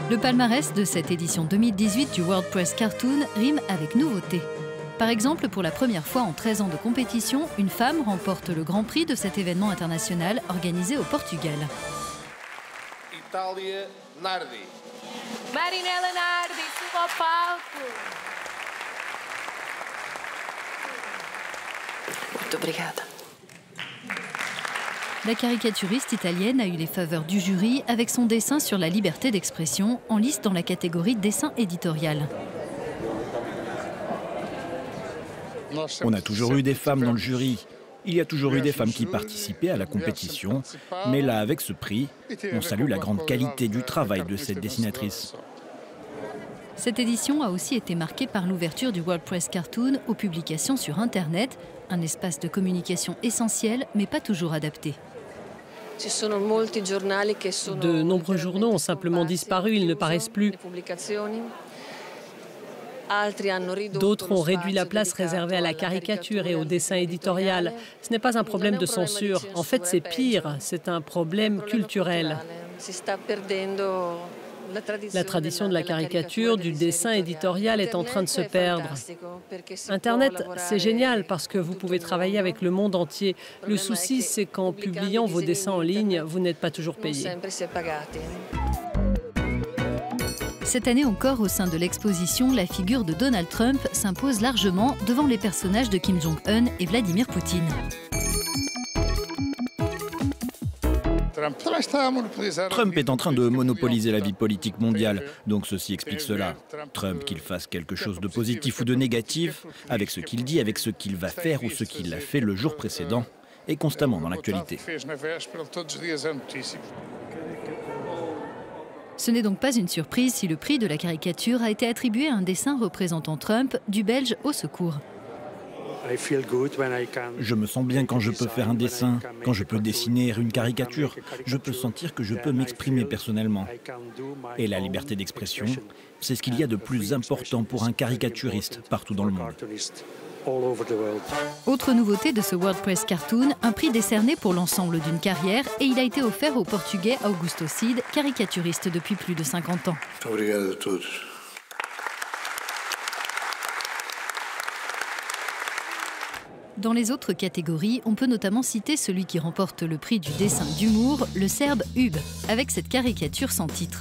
Le palmarès de cette édition 2018 du World Press Cartoon rime avec nouveauté. Par exemple, pour la première fois en 13 ans de compétition, une femme remporte le grand prix de cet événement international organisé au Portugal. Itália Nardi. Marinella Nardi, suba ao palco. Muito obrigada. La caricaturiste italienne a eu les faveurs du jury avec son dessin sur la liberté d'expression, en lice dans la catégorie dessin éditorial. On a toujours eu des femmes dans le jury. Il y a toujours eu des femmes qui participaient à la compétition. Mais là, avec ce prix, on salue la grande qualité du travail de cette dessinatrice. Cette édition a aussi été marquée par l'ouverture du World Press Cartoon aux publications sur Internet, un espace de communication essentiel, mais pas toujours adapté. De nombreux journaux ont simplement disparu, ils ne paraissent plus. D'autres ont réduit la place réservée à la caricature et au dessin éditorial. Ce n'est pas un problème de censure. En fait, c'est pire, c'est un problème culturel. La tradition de la caricature, du dessin éditorial est en train de se perdre. Internet, c'est génial parce que vous pouvez travailler avec le monde entier. Le souci, c'est qu'en publiant vos dessins en ligne, vous n'êtes pas toujours payé. Cette année encore, au sein de l'exposition, la figure de Donald Trump s'impose largement devant les personnages de Kim Jong-un et Vladimir Poutine. Trump est en train de monopoliser la vie politique mondiale, donc ceci explique cela. Trump, qu'il fasse quelque chose de positif ou de négatif, avec ce qu'il dit, avec ce qu'il va faire ou ce qu'il a fait le jour précédent, est constamment dans l'actualité. Ce n'est donc pas une surprise si le prix de la caricature a été attribué à un dessin représentant Trump, du Belge au secours. Je me sens bien quand je peux faire un dessin, quand je peux dessiner une caricature. Je peux sentir que je peux m'exprimer personnellement. Et la liberté d'expression, c'est ce qu'il y a de plus important pour un caricaturiste partout dans le monde. Autre nouveauté de ce World Press Cartoon, un prix décerné pour l'ensemble d'une carrière et il a été offert au Portugais Augusto Cid, caricaturiste depuis plus de 50 ans. Dans les autres catégories, on peut notamment citer celui qui remporte le prix du dessin d'humour, le Serbe Hub, avec cette caricature sans titre.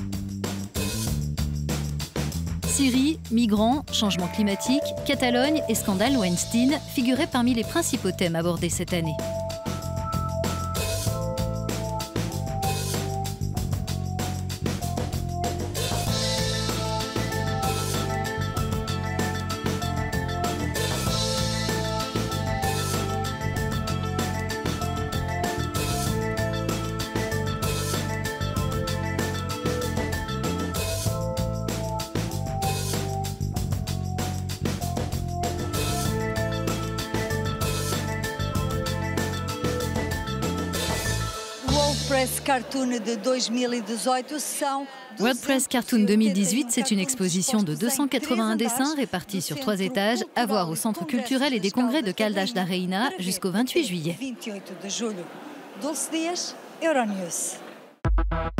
Syrie, migrants, changement climatique, Catalogne et scandale Weinstein figuraient parmi les principaux thèmes abordés cette année. World Press Cartoon 2018, c'est une exposition de 281 dessins répartis sur 3 étages, à voir au Centre culturel et des congrès de Caldas da Rainha jusqu'au 28 juillet.